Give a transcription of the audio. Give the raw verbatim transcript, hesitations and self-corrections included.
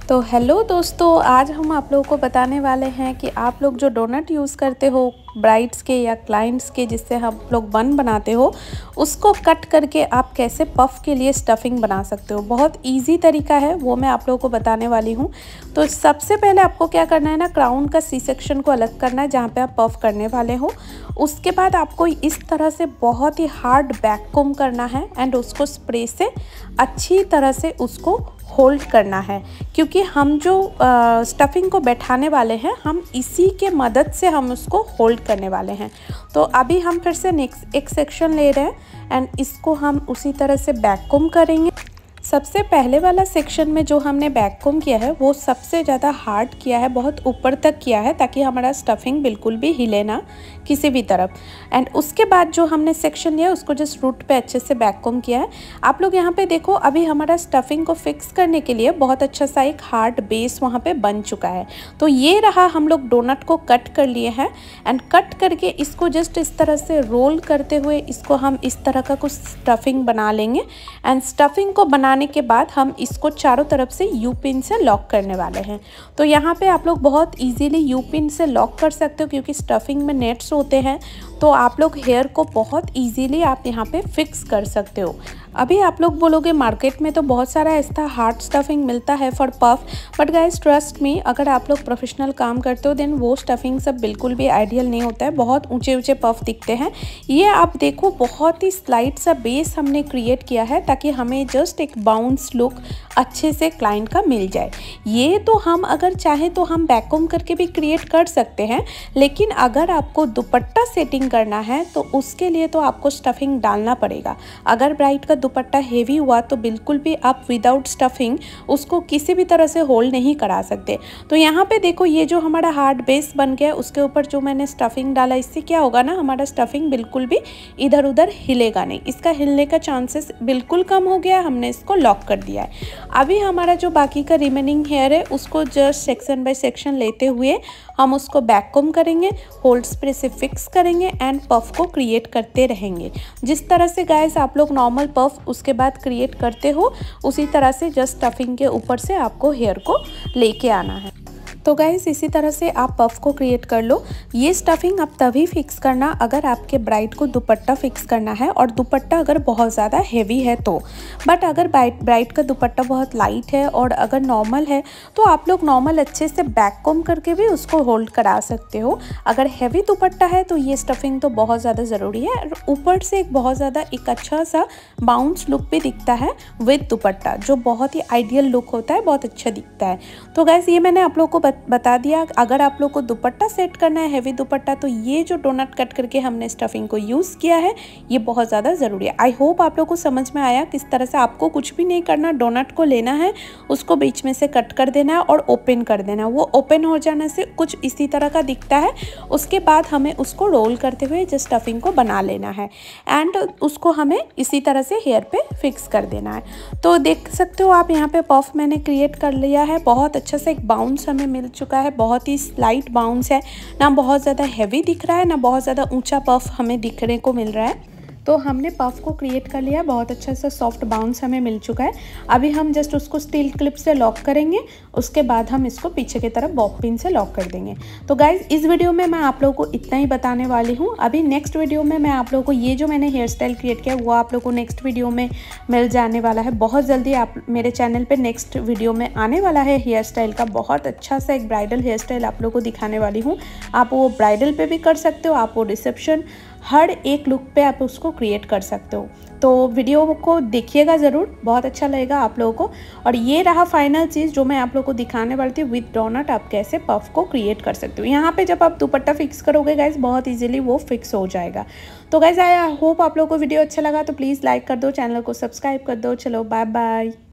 तो हेलो दोस्तों, आज हम आप लोगों को बताने वाले हैं कि आप लोग जो डोनट यूज़ करते हो ब्राइड्स के या क्लाइंट्स के, जिससे हम लोग बन बनाते हो, उसको कट करके आप कैसे पफ़ के लिए स्टफिंग बना सकते हो। बहुत इजी तरीका है, वो मैं आप लोगों को बताने वाली हूँ। तो सबसे पहले आपको क्या करना है ना, क्राउन का सी सेक्शन को अलग करना है जहाँ पे आप पफ़ करने वाले हो। उसके बाद आपको इस तरह से बहुत ही हार्ड बैककोम करना है एंड उसको स्प्रे से अच्छी तरह से उसको होल्ड करना है, क्योंकि हम जो स्टफिंग को बैठाने वाले हैं हम इसी के मदद से हम उसको होल्ड करने वाले हैं। तो अभी हम फिर से नेक्स्ट एक सेक्शन ले रहे हैं एंड इसको हम उसी तरह से बैककोम करेंगे। सबसे पहले वाला सेक्शन में जो हमने बैककोम किया है वो सबसे ज़्यादा हार्ड किया है, बहुत ऊपर तक किया है ताकि हमारा स्टफिंग बिल्कुल भी हिले ना किसी भी तरफ। एंड उसके बाद जो हमने सेक्शन लिया उसको जस्ट रूट पे अच्छे से बैककोम किया है। आप लोग यहाँ पे देखो, अभी हमारा स्टफिंग को फिक्स करने के लिए बहुत अच्छा सा एक हार्ड बेस वहाँ पे बन चुका है। तो ये रहा, हम लोग डोनट को कट कर लिए हैं एंड कट करके इसको जस्ट इस तरह से रोल करते हुए इसको हम इस तरह का कुछ स्टफिंग बना लेंगे। एंड स्टफिंग को बनाने के बाद हम इसको चारों तरफ से यू पिन से लॉक करने वाले हैं। तो यहाँ पे आप लोग बहुत इजीली यू पिन से लॉक कर सकते हो, क्योंकि स्टफिंग में नेट्स होते हैं तो आप लोग हेयर को बहुत इजीली आप यहाँ पे फिक्स कर सकते हो। अभी आप लोग बोलोगे मार्केट में तो बहुत सारा ऐसा हार्ड स्टफिंग मिलता है for puff, but guys trust me, अगर आप लोग प्रोफेशनल काम करते हो देन वो स्टफिंग सब बिल्कुल भी आइडियल नहीं होता है, बहुत ऊंचे ऊंचे पफ दिखते हैं। ये आप देखो, बहुत ही स्लाइट सा बेस हमने क्रिएट किया है ताकि हमें जस्ट एक बाउंस लुक अच्छे से क्लाइंट का मिल जाए। ये तो हम अगर चाहे तो हम बैककोम करके भी क्रिएट कर सकते हैं, लेकिन अगर आपको दुपट्टा सेटिंग करना है तो उसके लिए तो आपको स्टफिंग डालना पड़ेगा। अगर ब्राइड का दुपट्टा हेवी हुआ तो बिल्कुल भी आप विदाउट स्टफिंग उसको किसी भी तरह से होल्ड नहीं करा सकते। तो यहाँ पे देखो, ये जो हमारा हार्ड बेस बन गया उसके ऊपर जो मैंने स्टफिंग डाला, इससे क्या होगा ना, हमारा स्टफिंग बिल्कुल भी इधर उधर हिलेगा नहीं, इसका हिलने का चांसेस बिल्कुल कम हो गया। हमने इसको लॉक कर दिया है। अभी हमारा जो बाकी का रिमेनिंग हेयर है उसको जस्ट सेक्शन बाय सेक्शन लेते हुए हम उसको बैककोम करेंगे, होल्ड स्प्रे से फिक्स करेंगे एंड पफ को क्रिएट करते रहेंगे। जिस तरह से गाइस आप लोग नॉर्मल पफ उसके बाद क्रिएट करते हो, उसी तरह से जस्ट स्टफिंग के ऊपर से आपको हेयर को लेके आना है। तो गाइस इसी तरह से आप पफ को क्रिएट कर लो। ये स्टफिंग आप तभी फिक्स करना अगर आपके ब्राइड को दुपट्टा फिक्स करना है, और दुपट्टा अगर बहुत ज़्यादा हेवी है तो। बट अगर ब्राइड का दुपट्टा बहुत लाइट है और अगर नॉर्मल है तो आप लोग नॉर्मल अच्छे से बैककोम करके भी उसको होल्ड करा सकते हो। अगर हैवी दुपट्टा है तो ये स्टफिंग तो बहुत ज़्यादा ज़रूरी है, और ऊपर से एक बहुत ज़्यादा एक अच्छा सा बाउंस लुक भी दिखता है विद दुपट्टा, जो बहुत ही आइडियल लुक होता है, बहुत अच्छा दिखता है। तो गाइस ये मैंने आप लोग को बता दिया। अगर आप लोग को दुपट्टा सेट करना है हैवी दुपट्टा, तो ये जो डोनट कट करके हमने स्टफिंग को यूज़ किया है ये बहुत ज़्यादा ज़रूरी है। आई होप आप लोग को समझ में आया किस तरह से आपको कुछ भी नहीं करना, डोनट को लेना है, उसको बीच में से कट कर देना है और ओपन कर देना है। वो ओपन हो जाने से कुछ इसी तरह का दिखता है। उसके बाद हमें उसको रोल करते हुए जस्ट स्टफिंग को बना लेना है एंड उसको हमें इसी तरह से हेयर पे फिक्स कर देना है। तो देख सकते हो आप यहाँ पे पफ मैंने क्रिएट कर लिया है। बहुत अच्छा से एक बाउंस हमें मिल चुका है, बहुत ही स्लाइट बाउंस है, ना बहुत ज़्यादा हैवी दिख रहा है ना बहुत ज़्यादा ऊंचा पफ हमें दिखने को मिल रहा है। तो हमने पफ को क्रिएट कर लिया, बहुत अच्छा सा सॉफ्ट बाउंस हमें मिल चुका है। अभी हम जस्ट उसको स्टील क्लिप से लॉक करेंगे, उसके बाद हम इसको पीछे की तरफ बॉब पिन से लॉक कर देंगे। तो गाइज इस वीडियो में मैं आप लोगों को इतना ही बताने वाली हूँ। अभी नेक्स्ट वीडियो में मैं आप लोगों को ये जो मैंने हेयर स्टाइल क्रिएट किया वो आप लोगों को नेक्स्ट वीडियो में मिल जाने वाला है। बहुत जल्दी आप मेरे चैनल पर नेक्स्ट वीडियो में आने वाला है हेयर स्टाइल का, बहुत अच्छा सा एक ब्राइडल हेयर स्टाइल आप लोगों को दिखाने वाली हूँ। आप वो ब्राइडल पे भी कर सकते हो, आप वो रिसेप्शन, हर एक लुक पे आप उसको क्रिएट कर सकते हो। तो वीडियो को देखिएगा ज़रूर, बहुत अच्छा लगेगा आप लोगों को। और ये रहा फाइनल चीज़ जो मैं आप लोगों को दिखाने वाली थी, विद डोनट आप कैसे पफ को क्रिएट कर सकते हो। यहाँ पे जब आप दुपट्टा फिक्स करोगे गाइज बहुत इजीली वो फिक्स हो जाएगा। तो गाइज आई होप आप लोगों को वीडियो अच्छा लगा, तो प्लीज़ लाइक कर दो, चैनल को सब्सक्राइब कर दो। चलो बाय बाय।